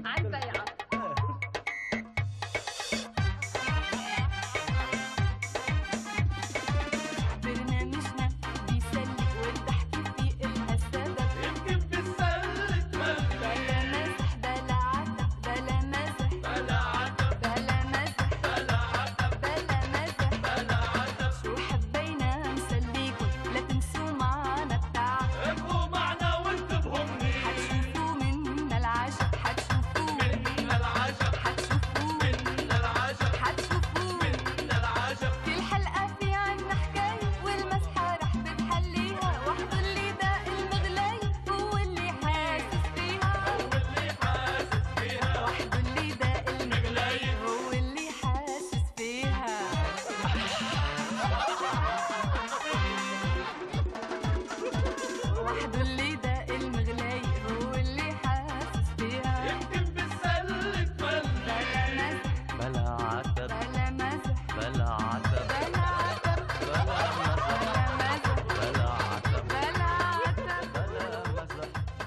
عالبيعة. برنامجنا بيسلي والضحك فيه إلها سبب، يمكن بالسلة تملي. بلا مزح بلا عتب بلا مزح بلا عتب بلا مزح بلا عتب بلا مزح بلا عتب. شو حبينا نسليكن لا تنسوا معنا التعب، ابقوا معنا وانتبهوا منيح. حتشوفوا منا العجب حتشوفوا منا العجب حتشوفوا منا العجب حتشوفوا منا العجب. كل حلقة في عنا حكاية والمسحة رح بتحليها، وحده اللي داق المغلاية هو اللي حاسس فيها، واللي حاسس فيها وحده اللي داق المغلاية هو اللي حاسس فيها. وحده اللي داق المغلاية هو اللي حاسس فيها. يمكن بالسلة تملي. بلا مزح بلا عتب بلا مزح بلا عتب بلا عتب بلا مزح بلا مزح بلا عتب بلا عتب. بلا مزح.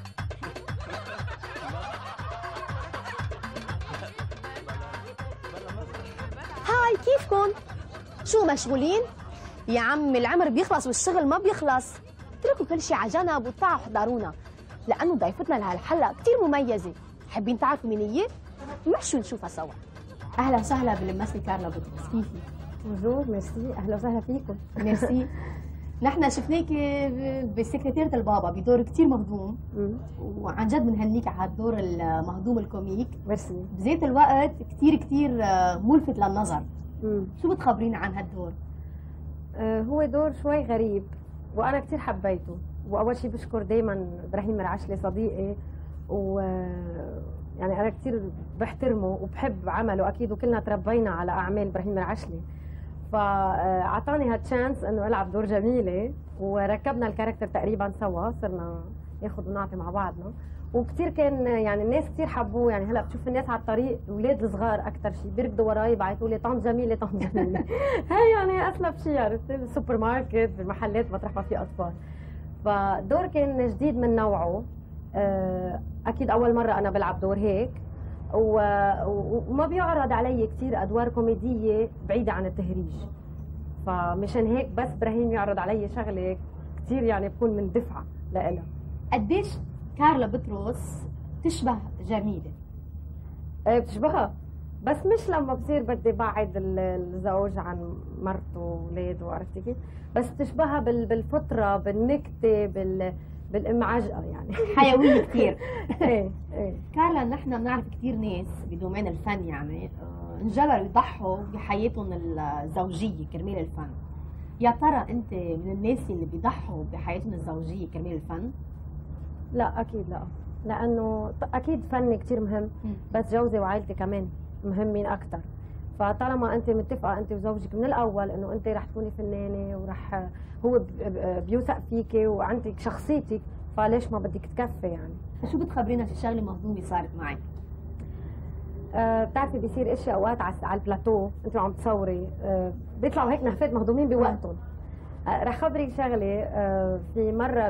هاي كيفكن؟ شو مشغولين؟ يا عم العمر بيخلص والشغل ما بيخلص، اتركوا كل شيء على جنب وتعالوا احضرونا، لأنه ضيفتنا لهالحلقة كتير مميزة. حابين تعرفوا مين هي؟ مشوا نشوفها سوا. أهلا وسهلا بالممثلة كارلا بطرس، كيفي؟ بونجور، ميرسي، اهلا وسهلا فيكم. ميرسي. نحن شفناك بسكرتيرة البابا بدور كتير مهضوم، وعن جد بنهنيك على هالدور المهضوم الكوميك، ميرسي. بذات الوقت كتير ملفت للنظر. شو بتخبرينا عن هالدور؟ هو دور شوي غريب وانا كثير حبيته، واول شيء بشكر دائما ابراهيم مرعشلي صديقي، و يعني انا كثير بحترمه وبحب عمله اكيد، وكلنا تربينا على اعمال ابراهيم مرعشلي، فاعطاني هالتشانس انه العب دور جميله، وركبنا الكاركتر تقريبا سوا، صرنا ناخذ ونعطي مع بعضنا، وكثير كان يعني الناس كثير حبوه. يعني هلا بشوف الناس على الطريق، الاولاد الصغار اكثر شيء بيركضوا وراي بعيطوا لي طنط جميله طنط جميله. هي يعني اسلب شيء، عرفتي، بالسوبر ماركت بالمحلات مطرح ما في اطفال. فدور كان جديد من نوعه، اكيد اول مره انا بلعب دور هيك، وما بيعرض علي كثير ادوار كوميديه بعيده عن التهريج، فمشان هيك بس ابراهيم يعرض علي شغله كثير يعني بكون من دفعه لإلها. قديش كارلا بطرس تشبه جميلة؟ ايه بتشبهها، بس مش لما بصير بدي بعد الزوج عن مرته واولاده، عرفتي كيف؟ بس تشبهها بالفطره، بالنكته، بالمعجقه يعني. حيوية كثير. ايه ايه. كارلا نحن بنعرف كثير ناس بدومين الفن يعني انجبروا يضحوا بحياتهم الزوجية كرمال الفن. يا ترى انت من الناس اللي بيضحوا بحياتهم الزوجية كرمال الفن؟ لا اكيد لا، لانه اكيد فني كثير مهم، بس جوزي وعائلتي كمان مهمين اكثر. فطالما انت متفقه انت وزوجك من الاول انه انت رح تكوني فنانه، ورح هو بيوثق فيكي وعندك شخصيتك، فليش ما بدك تكفي يعني. شو بتخبرينا في شغله مهضومه صارت معك؟ بتعرفي بيصير اشياء اوقات على البلاتو انت عم تصوري، بيطلعوا هيك نهفات مهضومين بوقتهم. رح خبرك شغله، في مره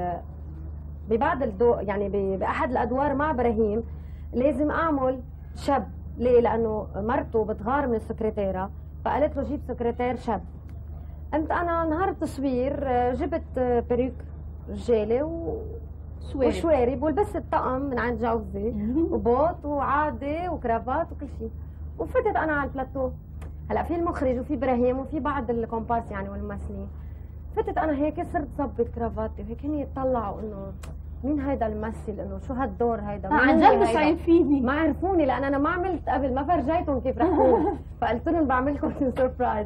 ببعض يعني باحد الادوار مع ابراهيم لازم اعمل شاب. ليه؟ لانه مرته بتغار من السكرتيره، فقالت له جيب سكرتير شاب. قمت انا نهار التصوير جبت بريك رجالي وشوارب، ولبست الطقم من عند جوزي وبوط وعادي وكرافات وكل شيء، وفتت انا على البلاتو. هلا في المخرج وفي ابراهيم وفي بعض الكومبارس يعني والممثلين. فتت انا هيك صرت ظبط كرافاتي وهيك، هن يطلعوا انه مين هيدا الممثل، انه شو هالدور هيدا، عن جد مش عارفيني، ما عرفوني لان انا ما عملت قبل، ما فرجيتهم كيف رح اكون. فقلت لهم بعمل لكم سربرايز.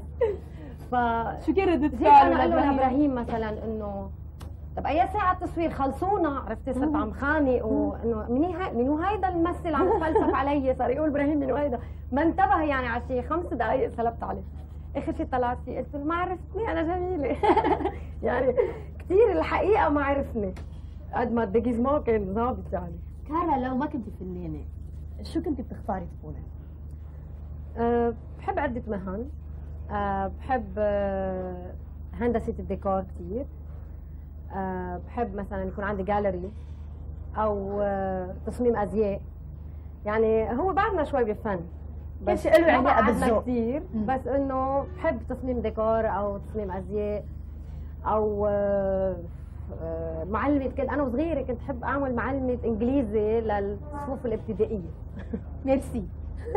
شو كان ردة فعل انا قال له لابراهيم مثلا انه طب اي ساعه التصوير خلصونا، عرفتي صرت عم خانق، وانه منو هيدا الممثل عم يتفلسف علي، صار يقول ابراهيم منو هيدا، ما انتبه يعني على شيء 5 دقائق سلبت عليه. اخر شيء طلعت فيه قلت له ما عرفتني انا جميله. يعني كثير الحقيقه ما عرفني قد ما الديجيزمون كان ظابط يعني. كارلا لو ما كنتي فنانه شو كنتي بتختاري تكوني؟ بحب عده مهن، بحب هندسه الديكور كثير، بحب مثلا يكون عندي جاليري او تصميم ازياء، يعني هو بعدنا شوي بفن بس له ما علاقه بعدنا بالذوق. كثير، بس انه بحب تصميم ديكور او تصميم ازياء او معلمة. كنت انا وصغيره كنت احب اعمل معلمة انجليزي للصفوف الابتدائيه. ميرسي.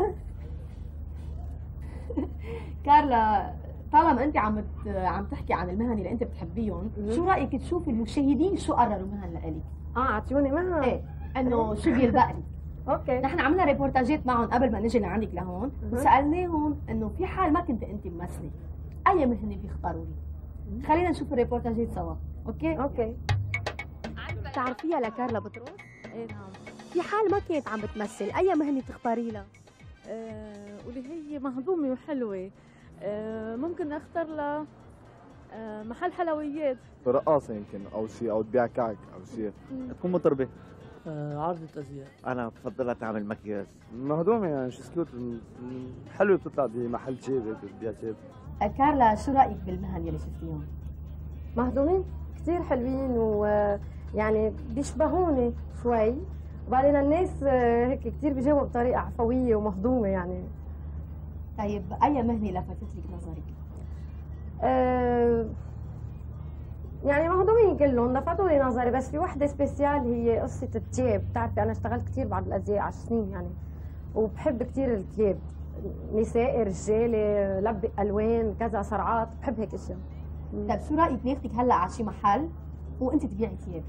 كارلا، طالما انت عم تحكي عن المهن اللي انت بتحبيهم، شو رايك تشوفي المشاهدين شو قرروا مهن لإلك؟ اعطيوني مهن. ايه، انه شو بيلبق لي. اوكي. نحن عملنا ريبورتاجات معهم قبل ما نجي لعندك لهون، وسالناهم انه في حال ما كنت انت ممثله، اي مهنه بيختاروا لي؟ خلينا نشوف الريبورتاجات سوا، اوكي؟ اوكي. بتعرفيها لكارلا بطرس؟ ايه نعم. في حال ما كانت عم بتمثل، اي مهنه بتختاري لها؟ واللي هي مهضومة وحلوة، ممكن اختار لها محل حلويات. رقاصة يمكن أو شيء، أو تبيع كعك أو شيء. تكون مطربة. عرضة أزياء. أنا بفضلها تعمل مكياج. مهضومة يعني شو سكوت حلوة، بتطلع بمحل شيب هيك بتبيع شيب. كارلا، شو رايك بالمهن يلي شفتيهم؟ مهضومين كثير حلوين ويعني بيشبهوني شوي، وبعدين الناس هيك كثير بيجاوبوا بطريقه عفويه ومهضومه يعني. طيب اي مهنه لفتت لك نظرك؟ يعني مهضومين كلهم لفتوا لي نظري، بس في وحده سبيسيال هي قصه الثياب. بتعرفي انا اشتغلت كثير بعد الازياء 10 سنين يعني، وبحب كثير الثياب، نسائي رجالي، لبق الوان كذا صرعات، بحب هيك اشياء. طيب شو رايك ناخدك هلا على شي محل وانت تبيعي ثياب؟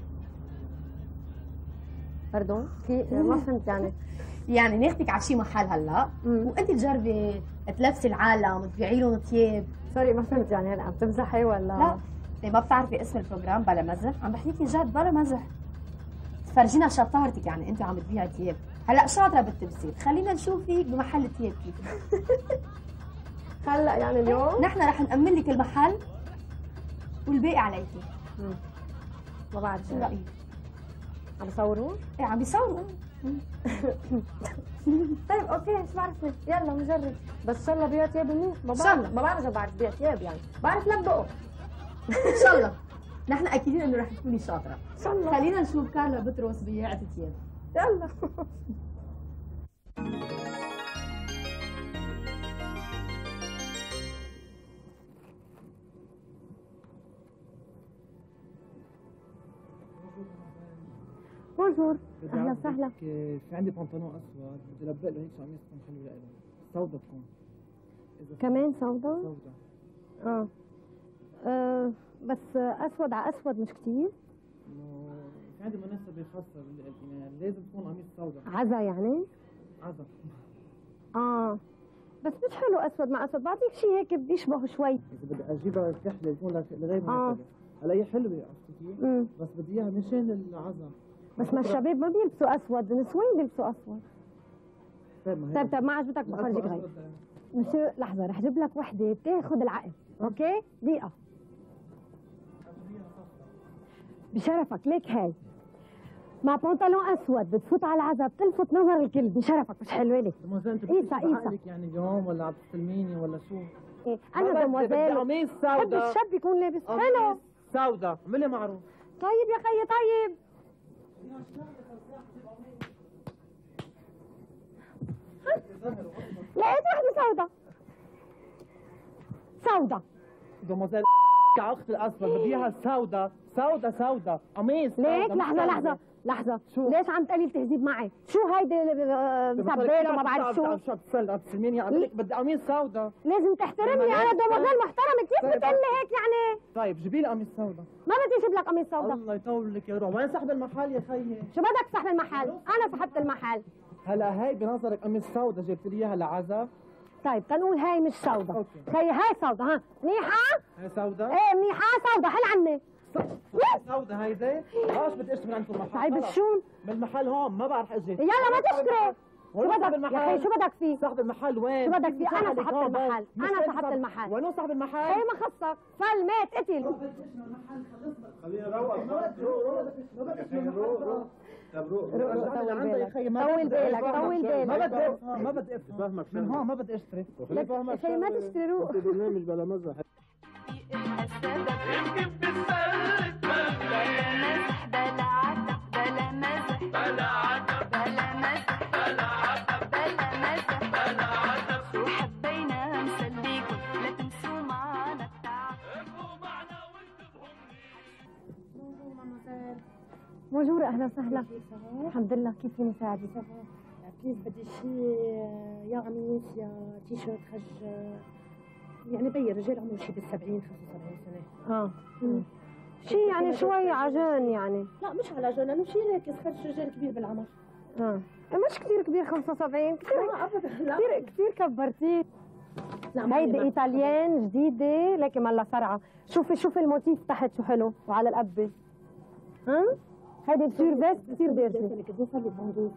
باردون كيف؟ ما فهمت يعني. يعني ناخدك على شي محل هلا وانت تجربي تلبسي العالم وتبيعي لهم ثياب. سوري ما فهمت يعني، هلا عم تمزحي ولا؟ لا، طيب ما بتعرفي اسم البروجرام بلا مزح؟ عم بحكيكي جد بلا مزح. تفرجينا شطارتك، يعني انت عم تبيعي ثياب، هلا شاطره بالتمثيل، خلينا نشوفك بمحل ثياب كيف. هلا يعني اليوم نحن رح نأمن لك المحل والباقي عليكي. ما بعرف شو رايك؟ عم يصوروا؟ ايه عم بيصوروا. طيب اوكي، شو بعرفني، يلا نجرب، بس ان شاء الله بيع ثياب منيح. إن شاء الله. ما بعرف اذا بعرف بيع ثياب يعني، بعرف لبقه. ان شاء الله. نحن اكيدين انه رح تكوني شاطره. ان شاء الله. خلينا نشوف كارلا بطرس بياعة ثياب. يلا. بونجور. اهلا وسهلا. في عندي بنطلون اسود بدي البق له هيك قميص تكون حلوه لإله، سودا تكون. كمان سودا؟ سودا. بس اسود على اسود مش كثير. في عندي مناسبة خاصة يعني لازم تكون قميص سودا. عزا يعني؟ عزا. بس مش حلو اسود مع اسود، بعطيك شيء هيك بيشبه شوي. إذا بدي أجيبها كحلة يكون لغير مناسبة. هلا هي حلوة عرفتي كيف؟ بس بدي إياها مشان العزا. بس ما الشباب ما بيلبسوا اسود، النسوان بيلبسوا اسود. طيب ما عجبتك بفرجيك غير. مش لحظة، رح اجيب لك وحدة بتاخذ العقل، اوكي؟ دقيقة. بشرفك ليك هاي مع بنطلون اسود بتفوت على العزا بتلفت نظر الكل، بشرفك مش حلوة لك؟ قيسا يعني اليوم ولا عم تستلميني ولا شو؟ ايه انا دموزيل قميص بحب سودا. الشاب يكون لابس حلو. سودا، اعملي معروف. طيب يا خيي طيب. لقيت وحدة سودا. سودا. دموزيل كأخت الأسود بدي إياها سودا، سودا، قميص. ليك لحظة شو؟ ليش عم تقلي التهذيب معي؟ شو هيدي مسبيلة وما بعرف شو؟ شو بتسلميني؟ عم لك بدي قميص سودا. لازم تحترمني، أنا دموزيل محترمة، كيف بتقلي هيك يعني؟ طيب جيبي لي قميص سودا. ما بدي أجيب لك قميص سودا. الله يطول لك يا روح، وين صاحب المحل يا خيي؟ شو بدك صاحب المحل؟ أنا صاحبة المحل. هلا هي بنظرك قميص سودا جبت لي اياها لعزا؟ طيب تنقول هاي مش سودا. أوكي. خيي هاي سودا، ها منيحة؟ هي سودا؟ ايه منيحة سودا، حل عني. سودا هيدي؟ خلاص بدي اشتري عندكم المحل. طيب الشون؟ من المحل هون ما بعرف اجي. يلا ما تشتري. شو بدك المحل؟ يا خي شو بدك فيه؟ صاحب المحل وين؟ شو بدك فيه؟ أنا صاحبة المحل، أنا صاحبة المحل. وينو صاحب المحل؟ ايه ما خصك، فل مات قتل. خلينا نروق. طول بالك ما بدي افهم من هون ما بدي اشتري. يا خي ما تشتري روح. برنامج بلا مزح. يمكن بالسلك بلا مزح بلا عتب بلا مزح بلا عتب بلا مزح بلا عتب بونجور اهلا وسهلا. الحمد لله، كيف فيني اساعدك؟ بليز بدي شيء يا قميص يا تي شيرت خج، يعني بي رجال عمره شيء بال 70 75 سنه. شيء يعني شوي عجان يعني. لا مش على جنن، لانه شيء هيك خرج رجال كبير بالعمر. مش كثير كبير 75 كثير. لا ابدا لا كثير كبرتيه. لا هيدي ايطاليان جديده لكن مالها صرعه. شوفي الموتيف تحت شو حلو وعلى القبه. هيدي بصير فيست كثير دارجه. بدي صار لي بندوق.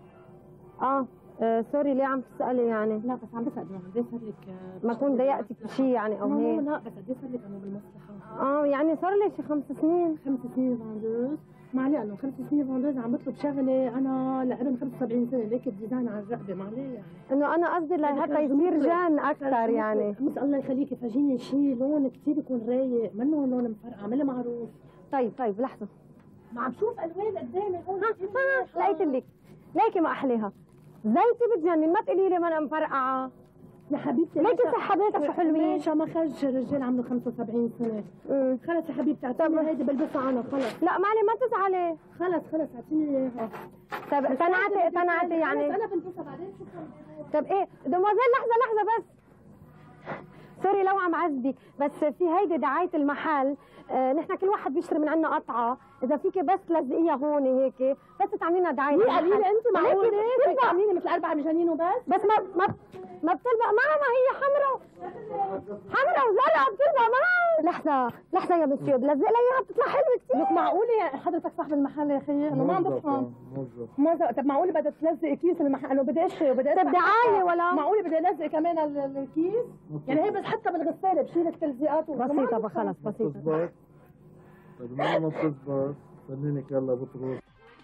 سوري ليه عم تسالي يعني؟ لا بس عم بسال انه قد صار لك ما كون ضايقتك بشيء يعني او هيك؟ لا بس قد صار لك انه بالمصلحه؟ يعني صار لي شي 5 سنين. 5 سنين فاندوز. ما عليه انه 5 سنين فاندوز عم بطلب شغله انا لابن 75 سنه ليك الديزاين على الرقبه ما عليه يعني. انه انا قصدي لحتى يصير جان اكثر يعني. بس الله يخليكي فرجيني شيء لون كثير يكون رايق، منه لون مفرقع، عاملها معروف. طيب لحظه، ما عم شوف الوان قدامي هون. لقيت لك ليكي ما احليها زيتي بتجنن. ما تقولي لي ما انا مفرقعه يا حبيبتي. ليكي سحباتها شو حلوين. ليش ما خرج رجال عمره 75 سنه. خلص يا حبيبتي اعطيني هيدي بلبسها انا خلص. لا مالي ما تزعلي. خلص اعطيني اياها. طيب قنعتي يعني. انا بلبسها بعدين شو طب ايه دموزيل لحظه بس. سوري لو عم عذبك، بس في هيدي دعايه المحل. نحن كل واحد بيشتري من عندنا قطعه، اذا فيكي بس تلزقيها هون هيك بس تعملي لنا دعايه المحل. قليله انت معقوله هيك تعمليني مثل 4 مجانين وبس. بس ما بتلبق معها، ما هي حمراء وزرقاء بتلبق معها. لحظه يا مسيو بلزق لي اياها بتطلع حلوه كثير. لك معقوله يا حضرتك صاحب المحل يا اخي؟ انا ما عم بفهم. موظف. طب معقوله بدها تلزق كيس المحل؟ انا بدي اشتري وبدي طب دعايه ولا معقوله بدي الزق كمان الكيس؟ يعني هي بس حتى بالغساله بشيل التلزيقات بسيطه خلص بسيطه. طيب ما بتزبط فنينك يلا بطرس.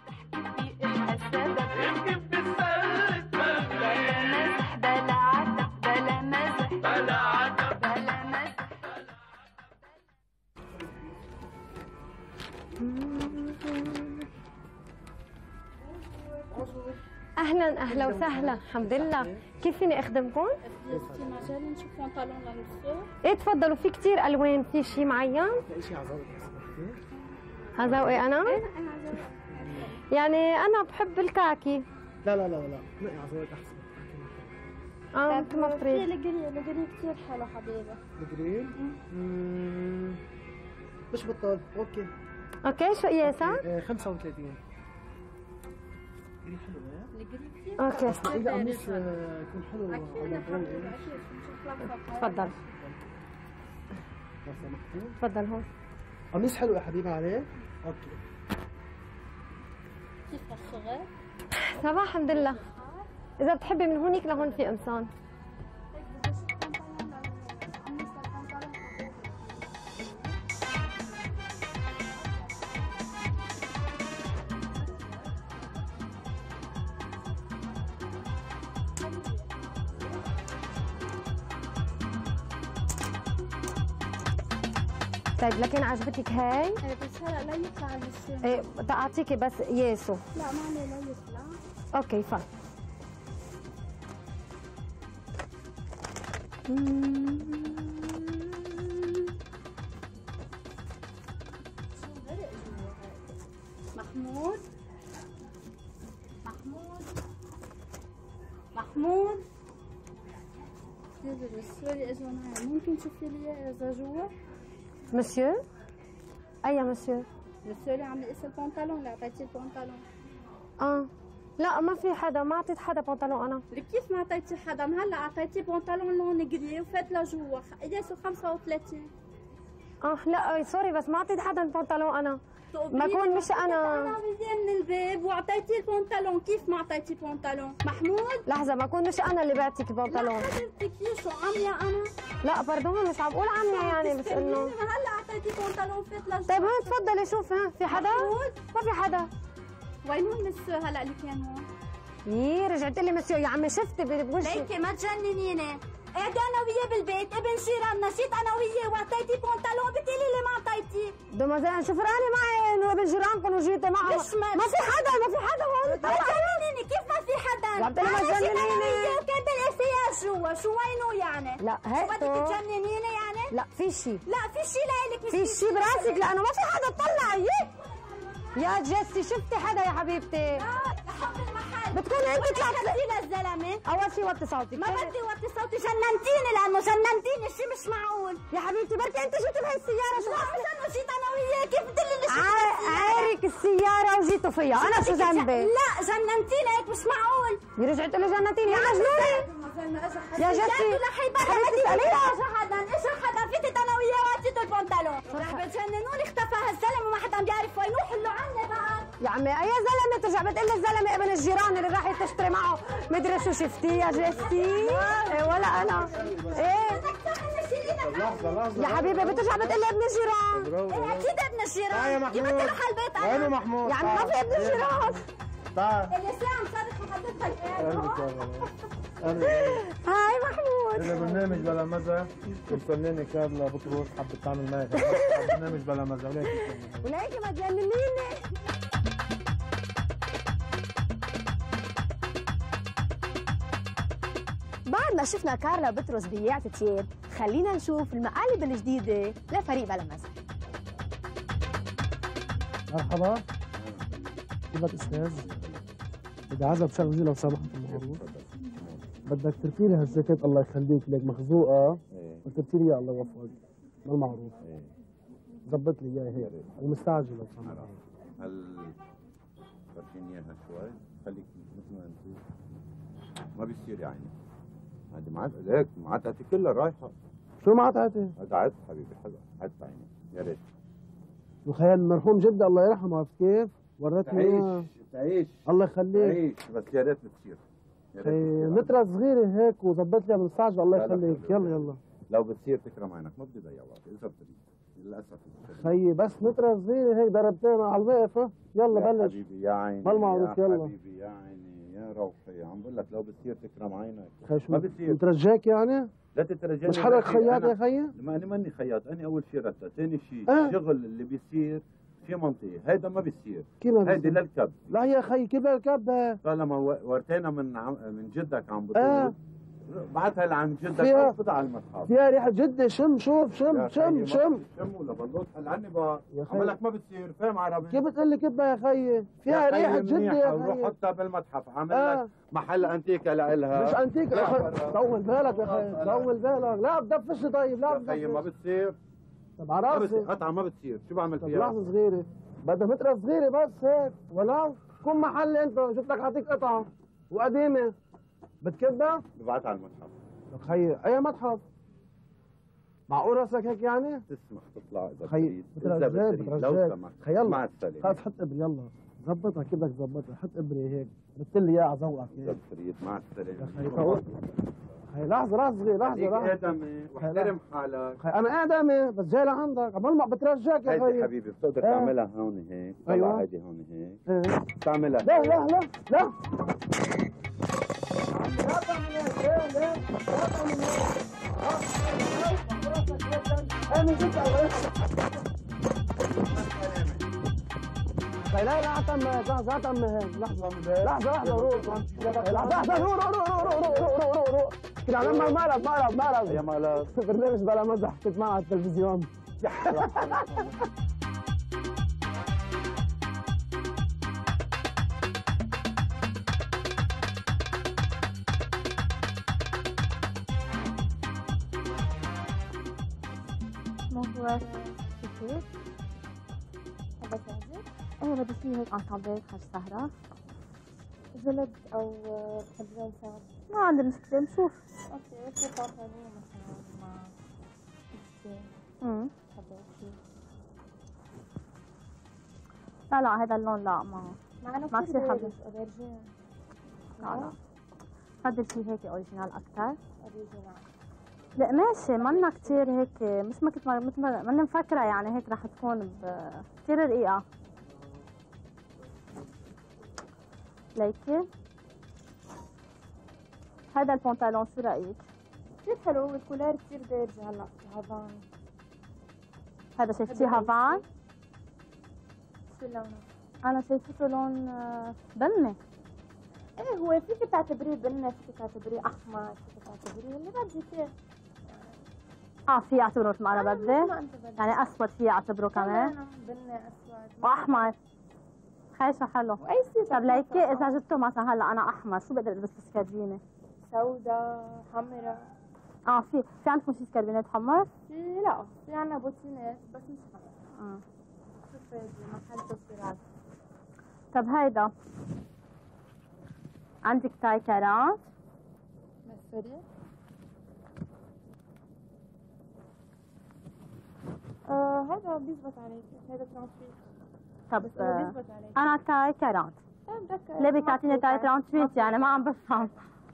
يمكن بالسلك بلا مزح بلا عتب بلا مزح بلا عتب بلا مزح. اهلا وسهلا. الحمد لله، كيف فيني اخدمكم؟ في مجال نشوف بنطلون للنص. ايه تفضلوا، في كثير الوان. في شيء معين؟ في شيء على ذوقك على ذوقي انا؟ يعني انا بحب الكاكي. لا نقي على ذوقك احسن. مثل ما بتريد. الجري كثير حلو حبيبي. الجرين مش بطال. اوكي شو قياسها؟ 35. جري حلو الجري كثير اوكي بس اذا قميص يكون حلو على الجو. تفضل تفضل هون. قميص حلو يا حبيبي عليه. اوكي كيف الشغل؟ صباح الحمد لله. اذا بتحبي من هونيك لهون في قمصان. طيب لكن عجبتك هاي؟ بس هلا لا يطلع هالشيء. ايه بدي اعطيكي بس قياسه. لا ما عليه لا يطلع. اوكي فاين. محمود السوري اجوا معي، ممكن تشوفي لي اذا جوا؟ مسيو؟ اي مسيو؟ السوري عم يقيس البنطلون اللي اعطيتيه البنطلون. لا ما في حدا، ما اعطيت حدا بنطلون انا. كيف ما اعطيتي حدا؟ هلا اعطيتي بنطلون لون جري وفات لجوا، قياسه 35. لا سوري بس ما اعطيت حدا البنطلون انا. ما كون مش انا من الباب واعطيتي البنطلون، كيف ما اعطيتي بنطلون؟ محمود لحظه، ما كون مش انا اللي بعتك البنطلون. لا حبيبتي شو عمية انا؟ لا باردون مش عم بقول عمية يعني، بس انه هلا اعطيتي بنطلون فات لجوا. طيب هون تفضلي شوف. في حدا؟ ما في حدا. وين هو المسيو هلا اللي كان هون؟ رجعت لي مسيو يا عمي شفتي بوجهي. ليكي ما تجننيني، قاعدة أنا وياه بالبيت، ابن جيراننا، جيت أنا وياه وأعطيتي بنطلون بتقولي لي ما أعطيتي. دمزين شو فرقاني معي إنه ابن جيرانكم وجيتي معه؟ ما في حدا هون. ما تجننيني، كيف ما في حدا؟ عم تقولي ما تجننيني. أنا وياه وكان بالإسياج جوا، شو وينه يعني؟ لا هيك شو بدك تجننيني يعني؟ لا في شيء. لا في شيء لإلك، في شيء براسك لأنه ما في حدا طلع. يا جيسي شفتي حدا يا حبيبتي؟ يا حب المحل بتكوني انت طلعتي للزلمه اول شيء وطي صوتك. ما بدي وطي صوتي، جننتيني لانه جننتيني، الشيء مش معقول يا حبيبتي بركي انت جيتي بهي السياره شو لا مش انه جيت انا وياك، كيف بتقولي لي عارك السياره وجيتوا فيها، انا شو ذنبي؟ لا جننتيني هيك مش معقول. رجعت له جننتيني يا مجنونه يا جيسي. حبيبتي اساليها اجى حدا فتت انا وياه وعطيته البنطلون، رح بتجننوني، اختفى هالزلمه وما حدا بيعرف وين، حلوا عني بقى يا عمي اي زلمه ترجع بتقلي الزلمه ابن الجيران اللي راح تشتري معه مدري شو شفتيه يا جيسي؟ إيه ولا انا ايه لحظة يا حبيبي بترجع بتقلي ابن الجيران. اكيد ابن الجيران، يا محمود جبت له على البيت انا. وينه محمود؟ يا عمي ما في ابن الجيران. تعال اللي ساعه مصرخ وحددها هاي محمود. إذا برنامج بلا مزح الفنانة كارلا بطرس حبت تعمل معي برنامج بلا مزح وليكي ما تجننيني. بعد ما شفنا كارلا بطرس بياعة تياب، خلينا نشوف المقالب الجديدة لفريق بلا مزح. مرحبا، كيفك استاذ؟ بدي عزب شغلي لو سمحت المعروف. بدك تركي لي هالجاكيت الله يخليك ليك مخزوقه وتركي لي اياها الله يوفقك بالمعروف. ظبط لي اياها هيك ومستعجل لو سمحت. هل فرجيني اياها شوي؟ خليك مثل ما انت. ما بيصير يا عيني. هذه ليك معتقتي كلها رايحه. شو معتقتي؟ قعدت حبيبي حلو، قعدت عيني يا ريت. وخيال المرحوم جدي الله يرحمه عرفت كيف؟ ورتني اياها. تعيش الله يخليك. تعيش بس يا ريت بتصير. مترة صغيرة هيك وظبط لي مستعجل الله يخليك. يلا يلا لو بتصير تكرم عينك ما بدي ضيع وقت اذا بتريد للاسف. خيي بس مترة صغيرة هيك ضربتين على الوقفة. يلا يا بلش حبيبي يا عيني بالمعروف. يلا حبيبي يا عيني يا روحي، عم بقول لك لو بتصير تكرم عينك. خي شو ما بتصير مترجاك يعني؟ لا تترجاني. مش حضرتك خياط يا خيي؟ ما انا ماني خياط، انا اول شيء رتة، ثاني شيء الشغل اللي بيصير في منطقة، هيدا ما بيصير. كيف ما هيدي للكب. لا يا خي كيف للكب؟ طالما ورتينا من جدك عم بطول بعتها لعند جدك اخذها على المتحف. فيها ريحة جدة. شم شوف شم شم شم ولا بلوط هل عني بقى عم لك ما بتصير. فاهم عربي؟ كيف بتقول لي كبة يا خيي؟ فيها ريحة جدة يا خيي. وروح حطها بالمتحف، عامل لك محل انتيكا لإلها. مش انتيكا طول بالك يا خي طول بالك. لا بدفش طيب لا بدفش. ما بتصير. طب على راسي قطعة ما بتصير. شو بعمل فيها؟ لحظة صغيرة بدها مترة صغيرة بس هيك ولو كون محل انت شفت لك حاطيك قطعة وقديمة بتكبها؟ ببعتها على المتحف. خيي اي متحف؟ معقول راسك هيك يعني؟ تسمح تطلع اذا خيي بتريد لو سمحت. خي يلا مع السلامة. خلص حط ابري يلا ظبطها كيف بدك تظبطها. حط ابري هيك رتب لي اياها على ذوقك اذا بتريد. مع السلامة. خي لحظة لحظة ادمي واحترم حالك. خي انا ادمي بس جاي لعندك قبل ما بترجاك يا خي. حبيبي بتقدر تعملها هون هيك. طلع هيدي هون هيك. تعملها. لا لا لا لا لا لا لا لحظة روح كده على مقلب يا مقلب برنامج بلا مزح تسمعه على التلفزيون. هو كيف؟ حدا تعزف؟ ايه بدي فيه هيك انطابيك حج سهرة جلد او بحب ساعد. ما عندي مشكلة نشوف. اوكي شو بنطلون مثلا مع حبيبتي. لا لا هذا اللون لا ما بصير حبيبتي. لا لا فضل شي هيك اوريجينال اكثر. اوريجينال لا ماشي منا كتير هيك مش مثل ما مفكرة يعني هيك رح تكون كتير رقيقة. ليكي هذا البنطلون شو رأيك؟ كتير حلو والكولار كتير بيرج هلا هافان. هذا شايفتيه هافان؟ شو لونه؟ أنا شايفته لون بني. ايه هو فيك تعتبريه بني فيك تعتبريه أحمر فيك تعتبريه اللي بدك. في اعتبره مثل ما انا بدي يعني اسود في اعتبره كمان. بني اسود واحمر. خايشه حلو. واي ستيل طب ليكي اذا جبته مثلا هلا انا احمر شو بقدر البس سكربينه؟ سوداء حمراء. في عندكم شي سكربينات حمر؟ لا في عنا بوتينات بس مش حمراء. شوفي محل تصويرات. طب هيدا عندك تاي كارات؟ مصري؟ هذا بيزبط عليك، هذا ترانسفيت. طب بس هذا بيزبط عليك. انا تاي كارات. ليه بدك تعطيني تاي ترانسفيت يعني ما عم بفهم.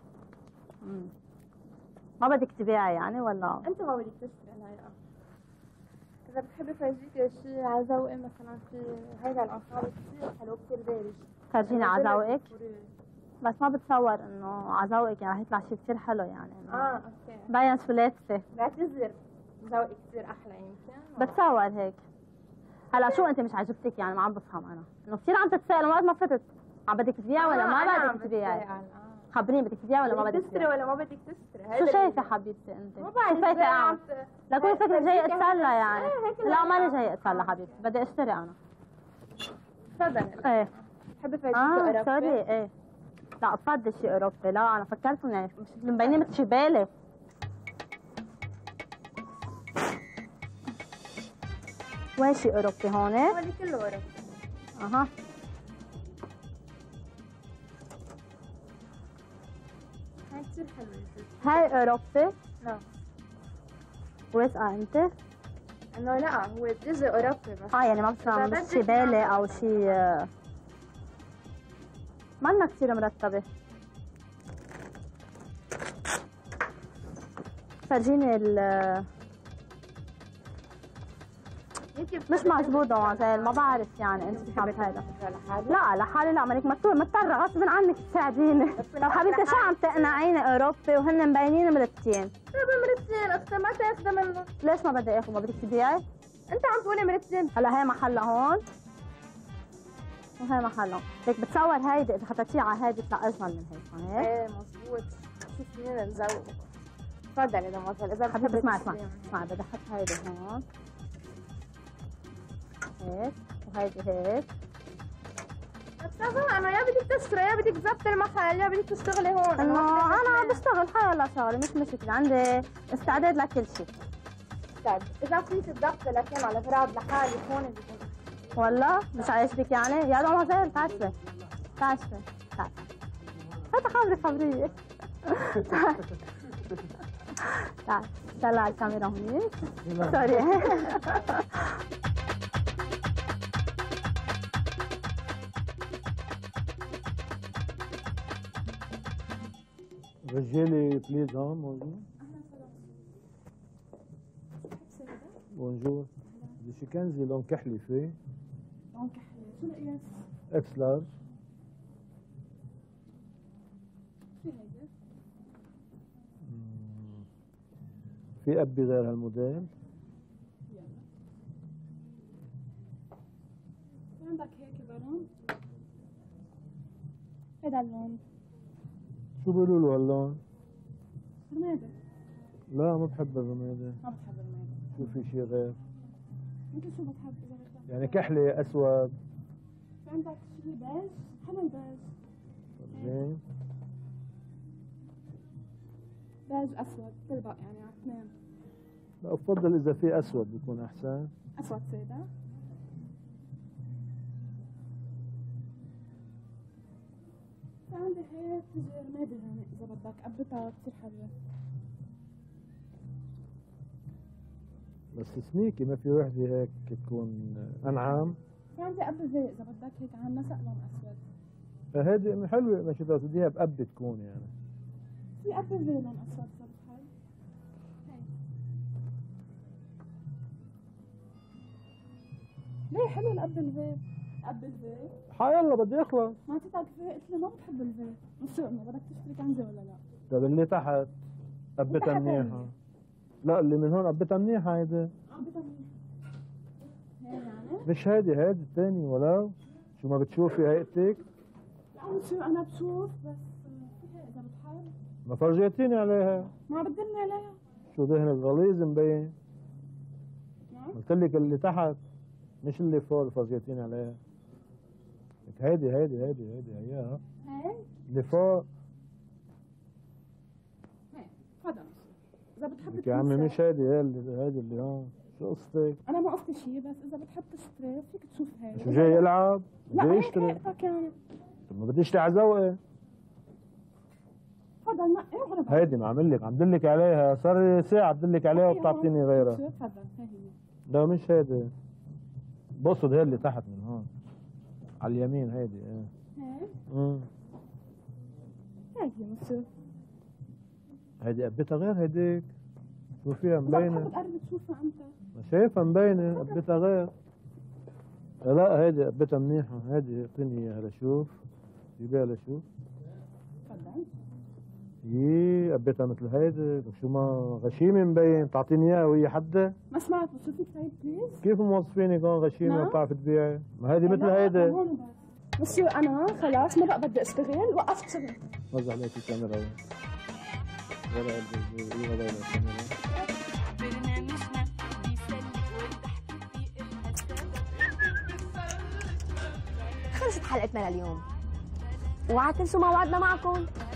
ما بدك تبيعي يعني ولا؟ انت ما بدك تشتري الهيئة. اذا بتحبي فرجيكي شيء على ذوقي مثلا في هيدا الانصار كثير حلو كثير دارج. فرجيني على ذوقك؟ بس ما بتصور انه على ذوقك يعني رح يطلع شيء كثير حلو يعني. اوكي. مبين شو لابسه. بعتذر ذوقي كثير احلى يمكن. بتصور هيك. هلا شو انت مش عجبتك يعني ما عم بفهم انا. انه كثير عم تتسائل وما فهمت. عم بدك تبيعي ولا ما بدك تبيعي؟ خبريني بدك تبيعي ولا ما بدك تشتري ولا ما بدك تشتري؟ شو شايفه حبيبتي انت؟ ما بعرف. شو شايفه انا؟ لكون فكرة جاي اتسلى يعني. لا ماني جاي اتسلى حبيبتي، بدي اشتري انا. تفضلي. ايه بتحبي فرجيكي اوروبي؟ سوري ايه. لا بفضل شيء اوروبي، لا انا فكرت يعني مش مبينين مثل شبالة. وين شيء اوروبي هون؟ هو كله اوروبي. هاي كثير حلوة. هاي اوروبي؟ لا. واسأل انت؟ انه لا هو بيجي اوروبي بس. يعني ما بفهم مش شبالة او شيء. منا كثير مرتبة. فرجيني مش مزبوطة معزال، ما بعرف يعني انت بتعمل هذا. لا لحالي لا مانك مضطرة غصب عنك تساعديني. طب حبيبتي شو عم تقنعيني اوروبي وهن مبينين مرتين؟ مرتين اختي ما تاخذي منه. ليش ما بدي اخذ؟ ما بدك تبيعي؟ انت عم تقولي مرتين. هلا هي محلها هون وهي محلها، ليك بتصور هيدي اذا خططتيها على هيدي بتطلع اجمل من هيك. ايه مضبوط. شوف مين الذوق. تفضلي اذا مثلا اذا حبيبتي اسمعي بدي احط هيدي هون هيك وهيدي هيك. انا يا بدك تشتري يا بدك تظبطي المحل يا بدك تشتغلي هون. انا بشتغل حيالله شغله مش مشكله، عندي استعداد لكل شيء. طيب اذا فيك تظبطي لكن على الاغراض لحالك هون بيكون والله مش عاجبك يعني؟ يا مدموزيل تعي شوي تعي هات خبرية تعي طلع الكاميرا هونيك. سوري. رجالي بليز موجود. بونجور. بدي شي كنزي لون كحلي فيه. لون كحلي شو القياس؟ اكس لارج. شو هيدا؟ في ابي غير هالموديل؟ في عندك هيك برون؟ هيدا اللون شو بيقولوا له هاللون؟ رمادي. لا ما بحب الرمادي. ما بتحب الرمادي. شو في شي غير؟ انت شو بتحب اذا بدك؟ يعني كحلي اسود. في عندك شي بيج؟ حلو البيج. زين. بيج اسود بتلبق يعني على اثنين. لا بفضل اذا في اسود بيكون احسن. اسود ساده. عندي هيك تجي رمادي غامق اذا بدك قبتها كثير حلوه. بس سنيكي ما في وحده هيك تكون انعام. في عندي قبة زي اذا بدك هيك عن نسق لون اسود. هيدي حلوه ماشي بديها بقبة تكون يعني. في قبة زي لون اسود اذا بتحب. هي ليه حلو القبة الفي. قبة الفي يلا بدي اخلص. ما اعطيتك في قلت لي ما بتحب الفي. شو انه بدك تشتري كنزه ولا لا؟ طيب اللي تحت قبتها منيحة. لا اللي من هون قبتها منيحة هيدي. قبتها منيحة. هي يعني؟ مش هيدي الثانية ولو شو ما بتشوفي هيئتك؟ لا شو انا بشوف بس فيها اذا بتحب. ما فرجيتيني عليها. ما بدلني عليها. شو دهنك غليظ مبين. نعم. قلت لك اللي تحت مش اللي فوق فرجيتيني عليها. هيدي هياها هاي اللي فوق. تفضل اذا بتحب لك يا عمي مش هيدي اللي هون. شو قصتك؟ انا ما قصدي شيء، بس اذا بتحب تشتري فيك تشوف هاي. شو جاي يلعب؟ لا جاي هيك يشتري. هيك كان. طب ما بدي اشتري على ذوقي. تفضل نقي وغرب. هيدي ما عم دلك عليها، صار لي ساعة بدلك عليها وبتعطيني غيرها. تفضل هي هي. لا مش هيدي، بقصد هي اللي تحت من هون على اليمين هيدي. ايه هاي هي مسيو. هيدي قبتها غير هيديك. شو فيها مبينة؟ بتقرب تشوفها انت. ما شايفها مبينة، قبتها غير. لا هيدي قبتها منيحة، هيدي اعطيني اياها لشوف. جيبيها لشوف. تفضل. يي قبتها مثل هيدي، شو ما غشيمة مبين، تعطيني اياها وهي حدة؟ ما سمعت، شو فيك تعيد بليز؟ كيف موظفيني كون غشيمة ما بتعرف تبيعي؟ ما هيدي مثل لا، هيدي. هون بس. مسيو انا خلاص ما بقى بدي اشتغل، وقفت شغل. وزع عليك الكاميرا. ولا قلبي ولا الكاميرا. برنامجنا بيسلي والضحك فيه خلصت حلقتنا لليوم، وعا تنسوا موعدنا معكم